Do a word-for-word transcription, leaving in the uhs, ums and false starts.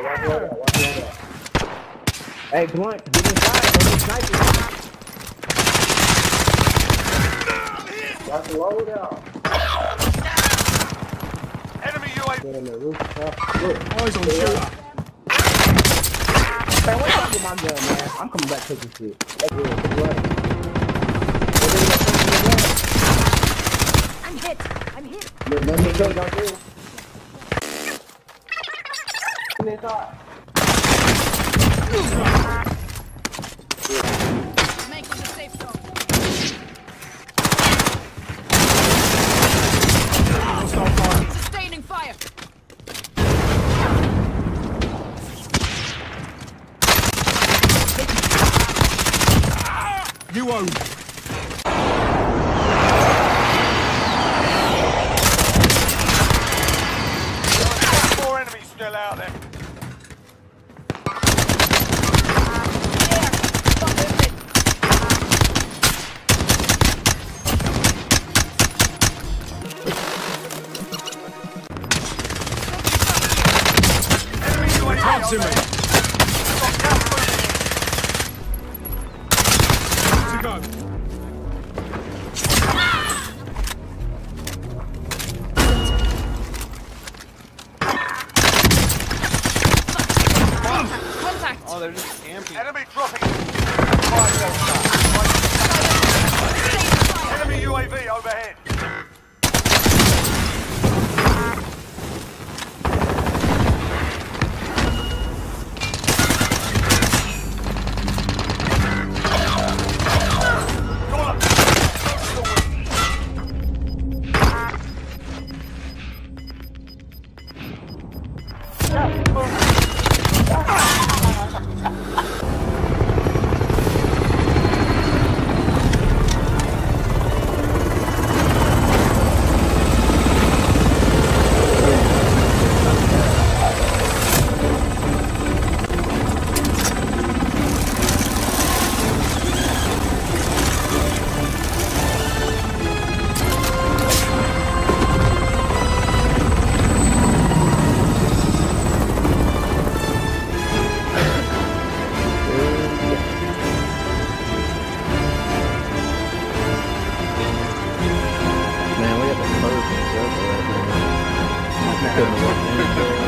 Hey, Blunt, get inside. Don't be sniping. That's low down. Enemy U A V. Get in the roof. Look. Eyes on shooter. Man, what's up with my gun, man? I'm coming back taking shit. That's good. I'm hit. I'm hit. Look, let me go down there. Come inside. Making the safe zone. Sustaining fire. You own. Four enemies still out there. Enemy U A V Talk to me. overhead. Got gas moving in. To go. Contact. Oh, they're just camping. Enemy dropping. Fire zone start. Enemy U A V overhead. Man, we have a perfect circle right now. Couldn't have worked any better.